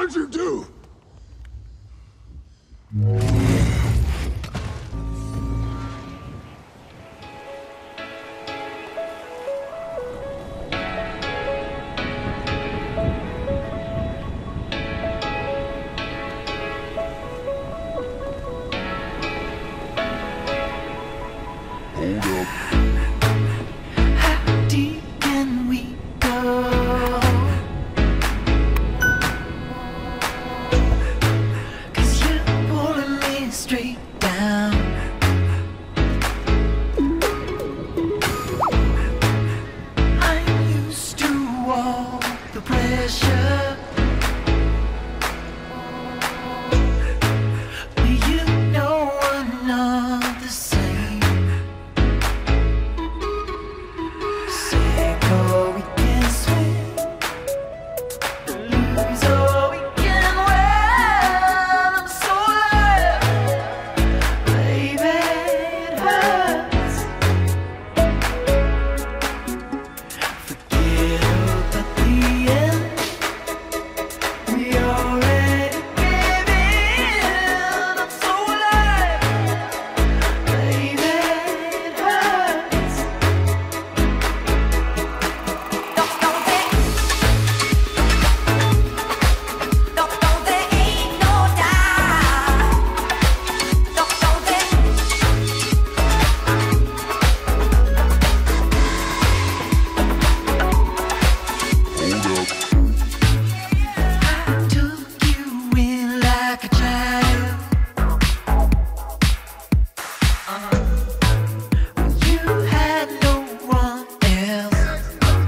did you do? Hold up. How deep can we go? 'Cause you're pulling me straight down. I'm used to all the pressure. But you know I'm not the same. Say go, we can swim, lose or we can win. I'm so alive, baby, it hurts. Forget about the end, we already gave in. I'm so alive, baby, it hurts. I took you in like a child. When you had no one else.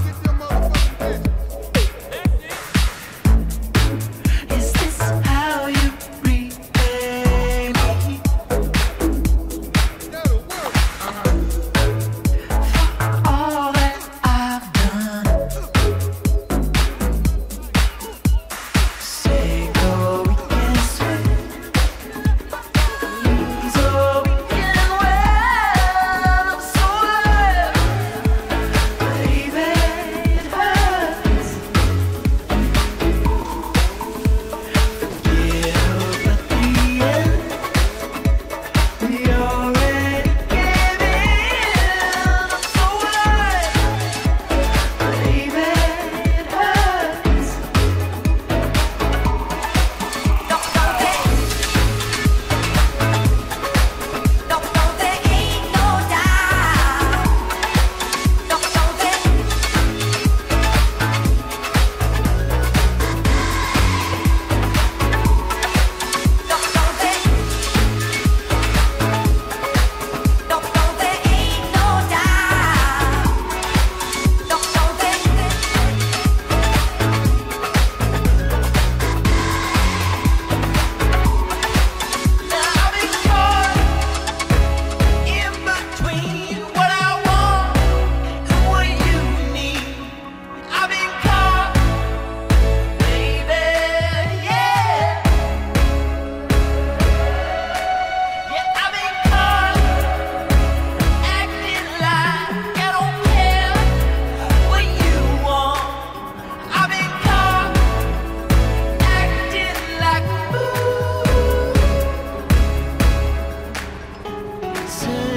Is this how you repay me? For all that I've done. Say go, we can swim, lose or we can win. I'm so alive, baby, it hurts. Forget about the end, we already gave in. I'm so alive, baby, it hurts. Say